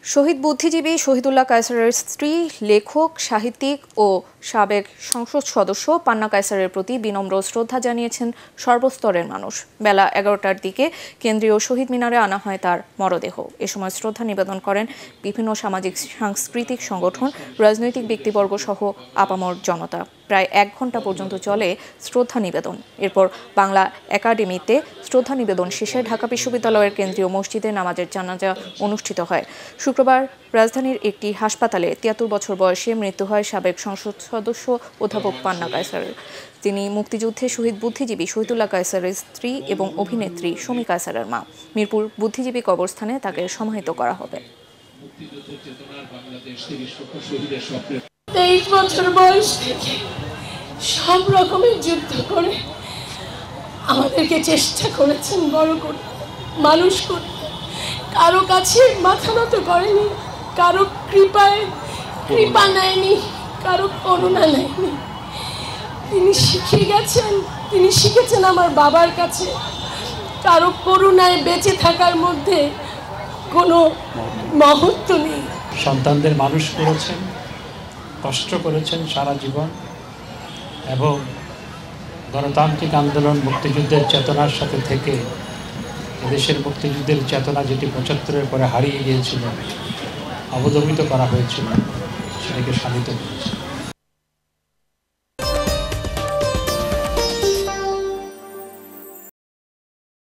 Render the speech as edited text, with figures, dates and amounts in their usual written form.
শহীদ বুদ্ধিজীবী শহীদুল্লাহ কায়সারের স্ত্রী, লেখক, সাহিত্যিক ও সাবেক সংসদ সদস্য পান্না কায়সারের প্রতি বিনম্র শ্রদ্ধা জানিয়েছেন সর্বস্তরের মানুষ। বেলা 11টার দিকে কেন্দ্রীয় শহীদ মিনারে আনা হয় তার মরদেহ। এ সময় শ্রদ্ধা নিবেদন করেন বিভিন্ন সামাজিক সাংস্কৃতিক সংগঠন, রাজনৈতিক ব্যক্তিবর্গ সহ আপামর জনতা। প্রায় 1 ঘণ্টা পর্যন্ত চলে শ্রদ্ধা নিবেদন। এরপর বাংলা একাডেমিতে শ্রদ্ধা নিবেদন শেষে ঢাকা বিশ্ববিদ্যালয়ের কেন্দ্রীয় মসজিদে নামাজের জানাজা অনুষ্ঠিত হয়। শুক্রবার রাজধানীর একটি হাসপাতালে 73 বছর বয়সে মৃত্যু হয় সাবেক সংসদ সদস্য অধ্যাপক পান্না কায়সারের। তিনি মুক্তিযুদ্ধে শহীদ বুদ্ধিজীবী শহীদুল্লাহ কায়সারের স্ত্রী এবং অভিনেত্রী শমী কায়সারের মা। মিরপুর বুদ্ধিজীবী কবরস্থানে তাকে সমাহিত করা হবে। 23 বছর বয়স থেকে সব রকমের যুদ্ধ করে আমাদেরকে চেষ্টা করেছেন বড় করতে, মানুষ করতে। কারো কাছে মাথা নত করেনি, কারো কৃপা নেয়নি, কারো করুণা নেয়নি। তিনি শিখেছেন আমার বাবার কাছে কারো করুণায় বেঁচে থাকার মধ্যে কোনো মহত্ব নেই। সন্তানদের মানুষ করেছেন, কষ্ট করেছেন সারা জীবন এবং গণতান্ত্রিক আন্দোলন মুক্তিযুদ্ধের চেতনার সাথে থেকে দেশের মুক্তিযুদ্ধের চেতনা যেটি 75-এর পরে হারিয়ে গিয়েছিল, অবদমিত করা হয়েছিল, সেটাকে শানিত করেছে।